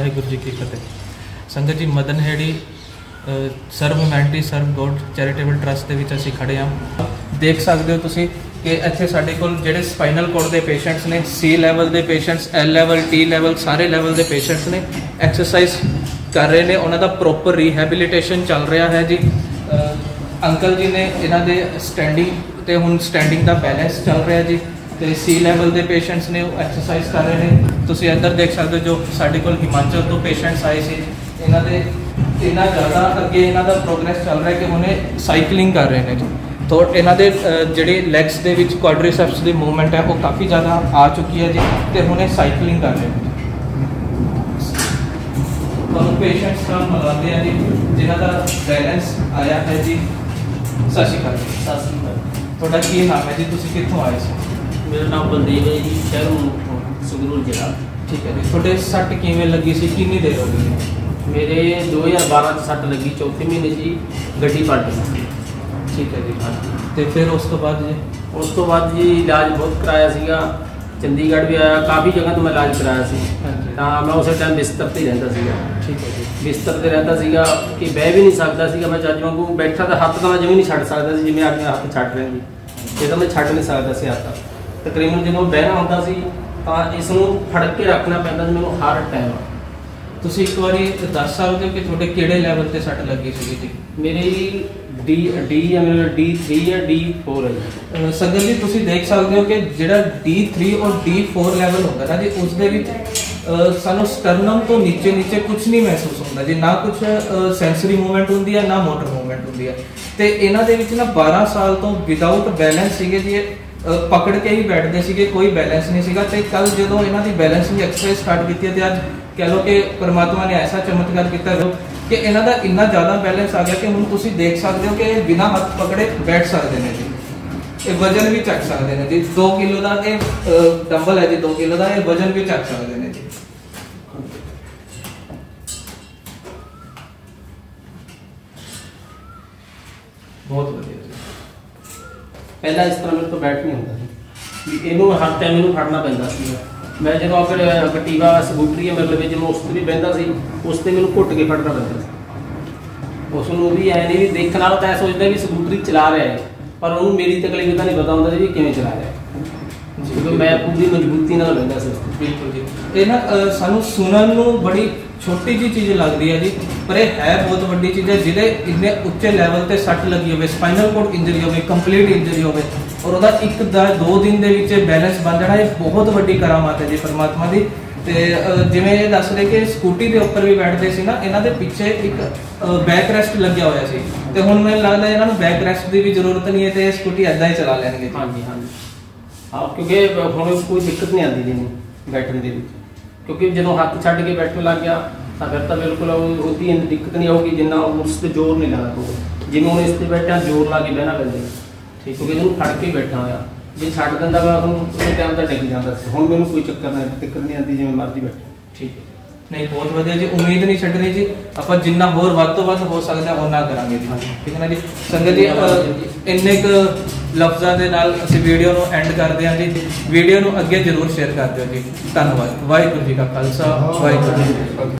वाहिगुरू जी की फतेह। संगत जी Madan Heri serve humanity serve God charitable trust के असीं खड़े हाँ। देख सकते हो तुसीं कि इत्थे साडे कोल जिहड़े स्पाइनल कोर्ड के पेशेंट्स ने, सी लैवल के patients, L level, T level, सारे लैवल के पेशेंट्स ने एक्सरसाइज कर रहे हैं। उन्हों का प्रॉपर रिहैबिलिटेशन चल रहा है जी। अंकल जी ने इन्हां दे स्टैंडिंग ते हुण स्टैंडिंग का बैलेंस चल रहा है जी। तो सी लैवल के पेशेंट्स ने एक्सरसाइज कर रहे हैं। तुसीं इधर देख सकते हो जो साडे कोल हिमाचल तो पेशेंट्स आए थे, इन्हां दे इन्ना ज़्यादा अगे इन्हां दा प्रोग्रेस चल रहा है कि उन्हें साइकलिंग कर रहे हैं जी। तो इन्हां दे जिहड़े लैग्स दे विच क्वाड्रिसेप्स दी मूवमेंट है वो काफ़ी ज़्यादा आ चुकी है जी। तो उन्हें साइकलिंग कर रहे हैं। तो पेशेंट्स का मिलाते हैं जी जिन्हां दा बैलेंस आया है जी। सत श्री अकाल जी। सत श्री अकाल। तुहाडा की नाम है जी? तुसीं कित्थों आए सी? मेरा नाम बलदेव है जी, शहरों संगरूर जिला। ठीक है जी। थोड़े सट किवें लगी सी, कितनी देर हो गई? मेरे 2012 सट लगी, चौथे महीने जी गड्डी पलट गई। ठीक है जी। हाँ तो फिर उस तो बाद जी? उस तो बाद जी इलाज बहुत कराया सीगा, चंडीगढ़ भी आया, काफ़ी जगह तो मैं इलाज कराया सी। तो मैं उस टाइम बिस्तर पर ही रहता सीगा। ठीक है जी। बिस्तर पर रहता सीगा कि बह भी नहीं सकता सीगा मैं जज वांगू बैठा, तो हत्थ तो मैं जिवें नहीं छड्ड सकता सी जिवें आदमी हत्थ छड्ड रहे जी। ये तो मैं छड्ड नहीं सकता सी हत्थ। तकरीबन जो बहना होता सी तो इसनूं फड़ के रखना पैंदा सी मैनूं हर टाइम। तुसीं एक बारी दस सकते हो कि तुहाडे किहड़े लैवल ते सट लगी सी जी? मेरी डी है, मेरा D3 है, D4 है जी। संगत जी तुसीं देख सकते हो कि जिहड़ा D3 और D4 लैवल होंदा ना जी, उस दे विच सानूं स्टर्नम तो नीचे नीचे कुछ नहीं महसूस होंदा जी, ना कुछ सेंसरी मूवमेंट होंदी है ना मोटर मूवमेंट होंदी है। तो इन्हां दे विच ना 12 साल तो विदाउट बैलेंस सीगे जी, पकड़ के ही बैठते सीगे, कोई बैलेंस नहीं सीगा। तो कल जो इन्हां दी बैलेंसिंग एक्सरसाइज स्टार्ट की है तो अज कह लो कि परमात्मा ने ऐसा चमत्कार किया कि इन्हां दा इन्ना ज़्यादा बैलेंस आ गया कि हुण तुसीं देख सकते हो कि बिना हथ पकड़े बैठ सकते हैं जी। ये वजन भी चक सकते हैं जी। 2 किलो का ये डंबल है जी, 2 किलो का ये वजन भी चक सकते हैं जी। बहुत बढ़िया जी। पहला इस तरह मेरे तो बैठ नहीं होता भी, इनू हर टाइम इनू फड़ना पैंदा सी। मैं जो फिर कटीवा स्कूटरी है मेरे लिए, जो उस पर भी बहता सी उस पर मैंने घुट के फड़ना पैंदा सी। उसनूं भी ऐ नहीं भी देखने वाला तो ऐ सोचता भी स्कूटरी चला रहा है, पर उन्होंने मेरी तकलीफ तो नहीं पता होंदा भी किवें चला रहा है, क्योंकि मैं पूरी मजबूती नाल बहता सी। बिल्कुल जी। ये ना सानूं सुनन नूं बड़ी छोटी जी चीज़ लगती है जी, पर यह है बहुत वड्डी चीज़ है। जिहदे इन्ने उच्चे लैवल ते सट लगी हो, स्पाइनल कोर्ड इंजरी हो, कंप्लीट इंजरी हो, और वह 1-2 दिन के बैलेंस बन जाना, ये बहुत वड्डी करामात है जी परमात्मा की। तो जिवें दस रहे कि स्कूटी के उपर भी बैठते सी ना, इन्हां दे पिछे एक बैक रेस्ट लग्या होया सी, ते हुण मैनूं लगदा इन्हां नूं बैक रेस्ट की भी जरूरत नहीं है, तो स्कूटी ऐदा ही चला लैणगे। हाँ जी, हाँ जी। हाँ, क्योंकि हुण कोई दिक्कत नहीं आती जी बैठने की, क्योंकि जो हाथ छड्ड के बैठने लग गया तो फिर तो बिल्कुल उसकी दिक्कत नहीं होगी, जिन्ना उस पर जोर नहीं लाना पऊगा। जिवें हुण इस पर बैठा जोर ला के बहना पैंदा, ठीक, क्योंकि इन्हूं फड़ के बैठा होया, जे छड्ड दिंदा वा उस टाइम तो डिग जांदा सी। हुण मैनूं कोई चक्कर नहीं, दिक्कत नहीं आती, जिवें मर्जी बैठे। ठीक है, नहीं बहुत वधिया जी। उम्मीद नहीं छड्डनी जी, आपां जिन्ना होर वध तो वध हो सकदा उन्ना करांगे जी। ठीक है ना जी। संगत जी इन्ने क लफ्ज़ां दे नाल असीं वीडियो नूं एंड करदे हां जी। वीडियो नूं अगे जरूर शेयर कर दिओ जी। धन्नवाद। वाहिगुरू जी का खालसा, वाहिगुरू जी की फतेह।